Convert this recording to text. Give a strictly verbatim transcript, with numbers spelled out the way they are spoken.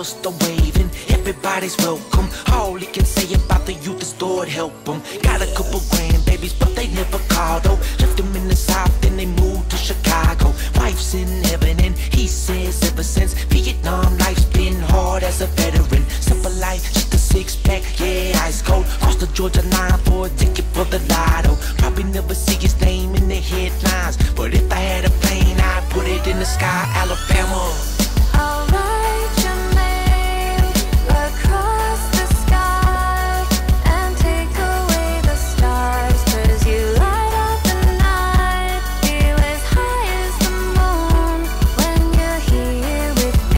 just a waving. Everybody's welcome. All he can say about the youth is Lord help them. Got a couple grandbabies, but they never call though. Left them in the South, then they moved to Chicago. Wife's in heaven, and he says ever since Vietnam, life's been hard as a veteran. Simple life, just a six pack, yeah, ice cold. Cross the Georgia line for a ticket for the lotto. Probably never see his name in the headlines, but if I had a plane, I'd put it in the sky, Alabama.